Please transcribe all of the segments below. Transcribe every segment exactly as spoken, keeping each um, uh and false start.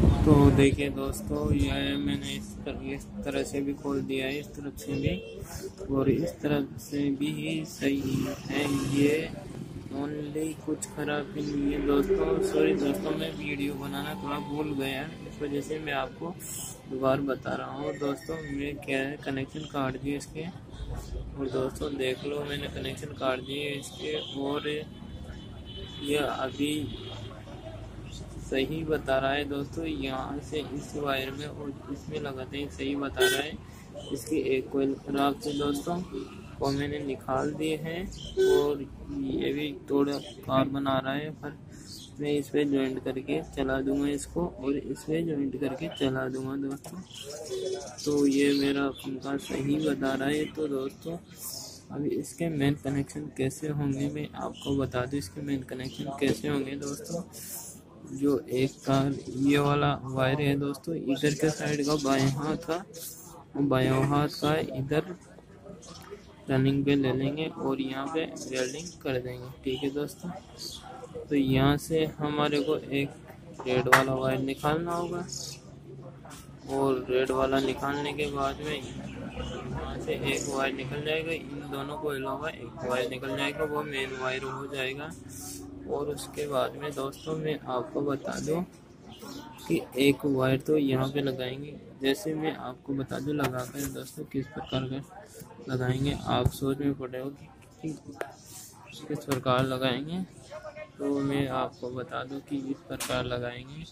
तो देखिए दोस्तों, यह मैंने इस तरह इस तरह से भी खोल दिया है, इस तरफ से भी और इस तरफ से भी सही है। ये ओनली कुछ खराब भी नहीं है दोस्तों। सॉरी दोस्तों, मैं वीडियो बनाना थोड़ा भूल गया, इस वजह से मैं आपको दोबारा बता रहा हूँ। दोस्तों मैं क्या है, कनेक्शन काट दिए इसके, और दोस्तों देख लो मैंने कनेक्शन काट दिए इसके, और ये अभी सही बता रहा है दोस्तों। यहाँ से इस वायर में और इसमें लगाते हैं, सही बता रहा है। इसकी एक कोयल खराब थी दोस्तों, वो मैंने निकाल दिए हैं, और ये भी थोड़ा कार बना रहा है, पर मैं इस पे जॉइंट करके चला दूंगा इसको, और इस पे जॉइंट करके चला दूंगा दोस्तों। तो ये मेरा पंखा सही बता रहा है। तो दोस्तों अभी इसके मेन कनेक्शन कैसे होंगे मैं आपको बता दूं। इसके मेन कनेक्शन कैसे होंगे दोस्तों, जो एक तार ये वाला वायर है दोस्तों, इधर के साइड का बाएं हाथ का बाएं हाथ का इधर रनिंग पे ले लेंगे और यहाँ पे वेल्डिंग कर देंगे, ठीक है दोस्तों। तो यहाँ से हमारे को एक रेड वाला वायर निकालना होगा, और रेड वाला निकालने के बाद में यहाँ से एक वायर निकल जाएगा, इन दोनों को हिलाऊंगा, एक वायर निकल जाएगा, वो मेन वायर हो जाएगा। और उसके बाद में दोस्तों मैं आपको बता दूं कि एक वायर तो यहाँ पे लगाएंगे, जैसे मैं आपको बता दूं लगा कर दोस्तों किस प्रकार का लगाएंगे। आप सोच में पड़े हो कि किस प्रकार लगाएंगे, तो मैं आपको बता दूं कि इस प्रकार लगाएंगे।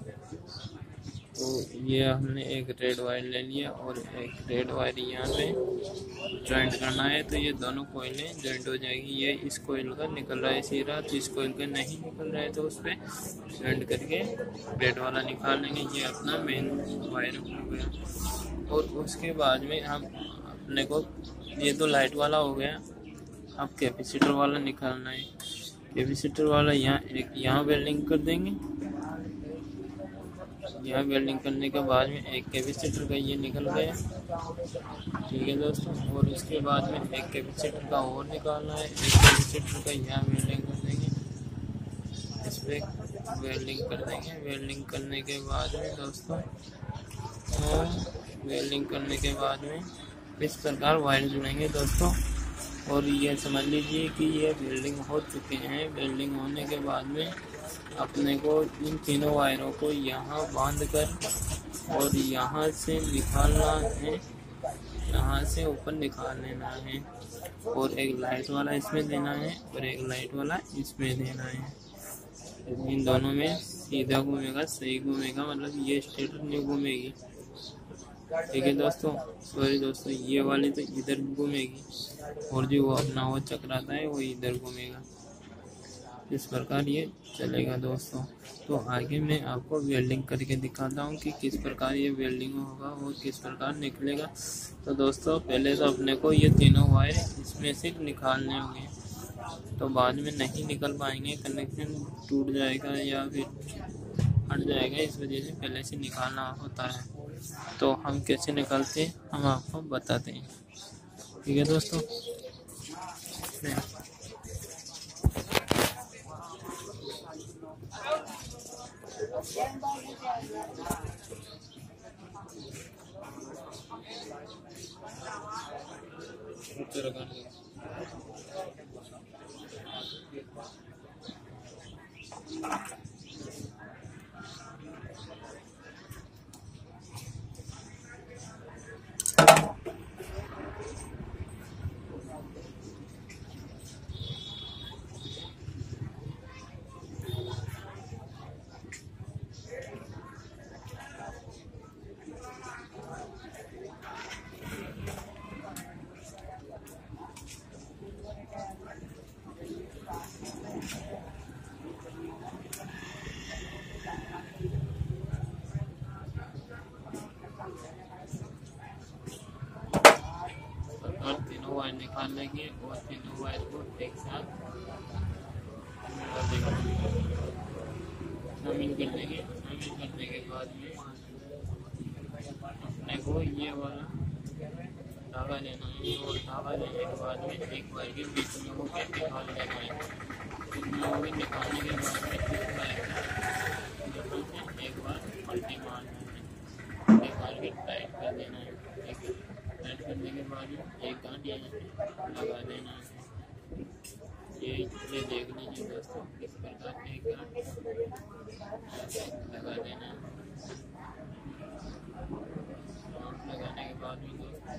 तो ये हमने एक रेड वायर ले लिया और एक रेड वायर यहाँ पे जॉइंट करना है, तो ये दोनों कोयलें जॉइंट हो जाएगी। ये इस कोयल का निकल रहा है सीधा, तो इस कोयल का नहीं निकल रहा है, तो उस पर जॉइंट करके रेड वाला निकाल लेंगे। ये अपना मेन वायर हो गया। और उसके बाद में हम अपने को, ये तो लाइट वाला हो गया, अब कैपेसिटर वाला निकालना है। कैपेसिटर वाला यहाँ एक यहाँ वेल्डिंग कर देंगे, यहाँ वेल्डिंग करने के बाद में एक कैपेसिटर का ये निकल गया, ठीक है दोस्तों। और उसके बाद में एक कैपेसिटर का और निकालना है, एक कैपेसिटर का यहाँ वेल्डिंग कर देंगे, इस पर वेल्डिंग कर देंगे। वेल्डिंग करने के बाद में दोस्तों वेल्डिंग करने के बाद में इस प्रकार वायर जुड़ेंगे दोस्तों। और ये समझ लीजिए कि ये वेल्डिंग हो चुके हैं। वेल्डिंग होने के बाद में अपने को इन तीनों वायरों को यहाँ बांध कर और यहाँ से निकालना है, यहाँ से ऊपर निकाल लेना है, और एक लाइट वाला इसमें देना है और एक लाइट वाला इसमें देना है। इन दोनों में सीधा घूमेगा, सही घूमेगा, मतलब ये स्टेटर नहीं घूमेगी, ठीक है दोस्तों। सॉरी दोस्तों, ये वाली तो इधर घूमेगी, और जो वो अपना वो चक्राता है वो इधर घूमेगा। इस प्रकार ये चलेगा दोस्तों। तो आगे मैं आपको वेल्डिंग करके दिखाता हूँ कि किस प्रकार ये वेल्डिंग होगा और किस प्रकार निकलेगा। तो दोस्तों पहले तो अपने को ये तीनों वायर इसमें से निकालने होंगे, तो बाद में नहीं निकल पाएंगे, कनेक्शन टूट जाएगा या फिर हट जाएगा, इस वजह से पहले से निकालना होता है। तो हम कैसे निकालते हैं हम आपको बताते हैं, ठीक है दोस्तों। तीनों वायर निकाल लेंगे और तीनों वायर को एक साथ शामिल कर देंगे। शामिल करने के बाद में अपने को ये वाला धागा लेना है, और धागा लेने के बाद में एक वायर के बीच में होकर निकाल लेना है। निकालने के बाद में एक बार एक गांठ लगा देना है। ये ये देख लीजिए दोस्तों, इस प्रकार एक गांठ लगा देना है। गांठ लगाने के बाद भी दोस्तों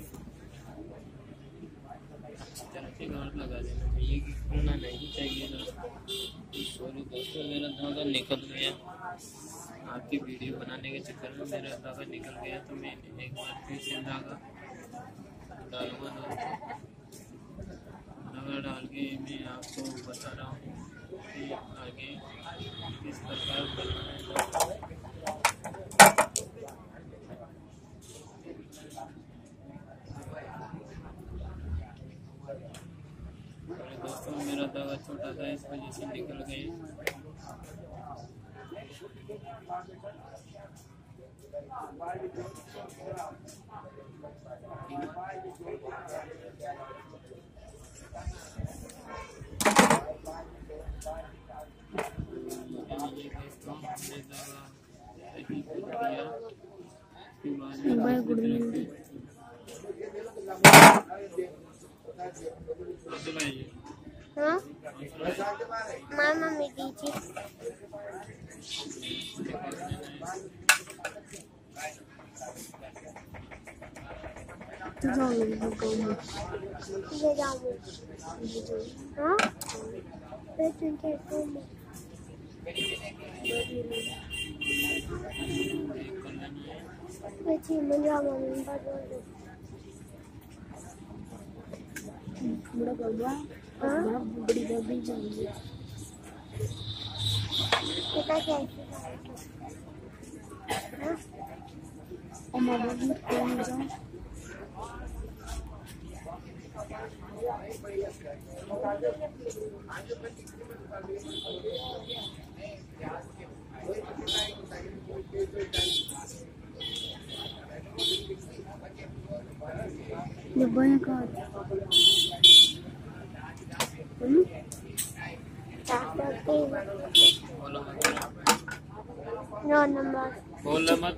अच्छी तरह से गांठ लगा देना चाहिए कि खुलना नहीं चाहिए दोस्तों। सॉरी दोस्तों, मेरा धागा निकल गया। आपकी वीडियो बनाने के चक्कर में मेरा धागा निकल गया, तो मैं एक बार फिर से धागा डालूंगा दोस्तों। धागा डाल के मैं आपको बता रहा हूँ कि आगे किस प्रकार करना है दोस्तों। दोस्तों मेरा धागा छोटा था, इस वजह से निकल गए। हाँ मामा में दीजिए। ले जाऊँ हाँ बड़ा बाबा हाँ बड़ी बाबी चाहिए कितना कैसे हाँ और मामा भी कौन जाऊँ ये बड़ा का हम्म नौ नंबर बोल मत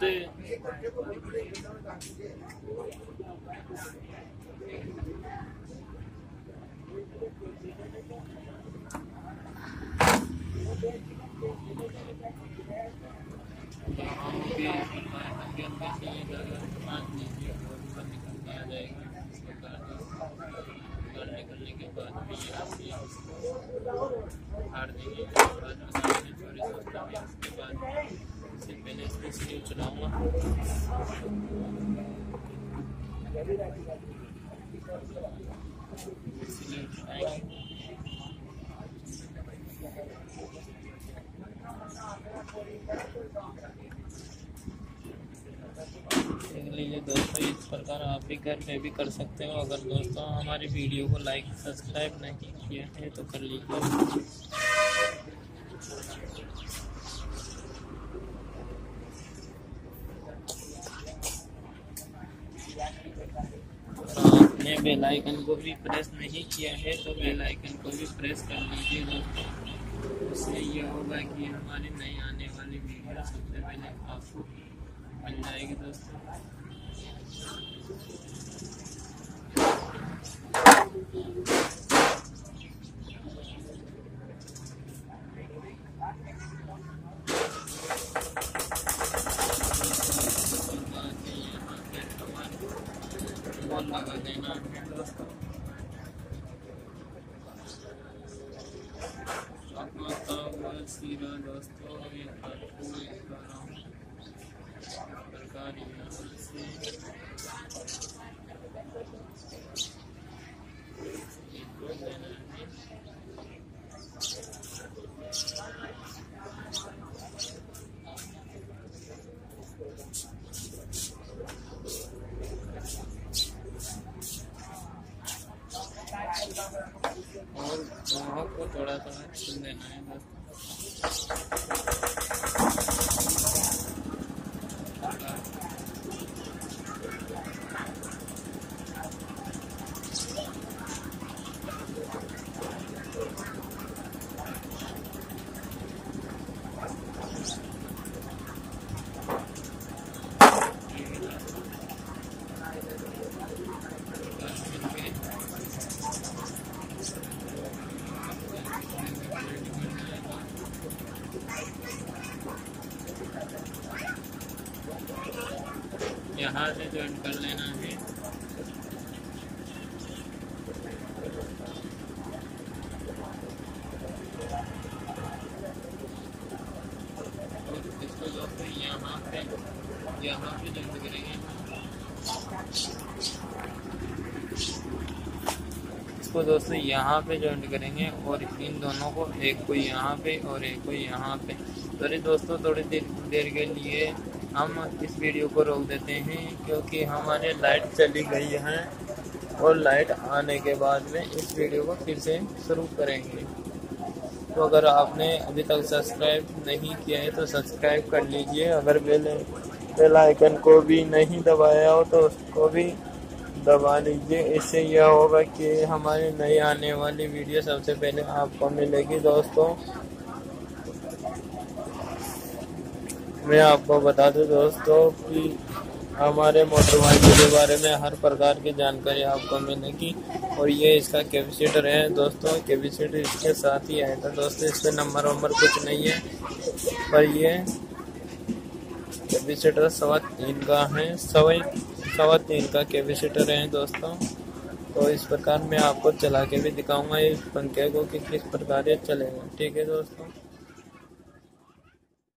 निकलने के बाद हार देंगे। उसके बाद इससे पहले इसमें स्क्रीन चलाऊंगा। देख लीजिए दोस्तों, इस प्रकार आप भी घर पे भी कर सकते हो। अगर दोस्तों हमारी वीडियो को लाइक सब्सक्राइब नहीं किया है तो कर लीजिए। आपने बेल आइकन को भी प्रेस नहीं किया है तो बेल आइकन को भी प्रेस कर लीजिए दोस्तों। उससे ये होगा कि हमारी नई आने वाली वीडियो सबसे पहले आपको मिल जाएगी दोस्तों। लगा देना है दोस्तों। सीरा दोस्तों ये प्रकार से और वहाँ को थोड़ा सा चुन देना है दोस्तों। यहाँ से ज्वाइन कर लेना है। और इसको दोस्तों यहाँ पे यहाँ पे ज्वाइन करेंगे। इसको दोस्तों यहाँ पे ज्वाइन करेंगे और इन दोनों को, एक को यहाँ पे और एक को यहाँ पे। सॉरी दोस्तों, थोड़ी देर देर के लिए हम इस वीडियो को रोक देते हैं क्योंकि हमारे लाइट चली गई है और लाइट आने के बाद में इस वीडियो को फिर से शुरू करेंगे। तो अगर आपने अभी तक सब्सक्राइब नहीं किया है तो सब्सक्राइब कर लीजिए। अगर बेल बेल आइकन को भी नहीं दबाया हो तो उसको भी दबा लीजिए। इससे यह होगा कि हमारी नई आने वाली वीडियो सबसे पहले आपको मिलेगी। दोस्तों मैं आपको बता दूं दोस्तों कि हमारे मोटर बाइक के बारे में हर प्रकार की जानकारी आपको मिलेगी। और ये इसका कैपेसिटर है दोस्तों, कैपेसिटर इसके साथ ही आएगा दोस्तों। इस पर नंबर वंबर कुछ नहीं है, पर ये कैपेसिटर सवा तीन का है, सवा सवा तीन का कैपेसिटर है दोस्तों। तो इस प्रकार मैं आपको चला के भी दिखाऊंगा इस पंखे को कि किस प्रकार ये चलेगा। ठीक है दोस्तों।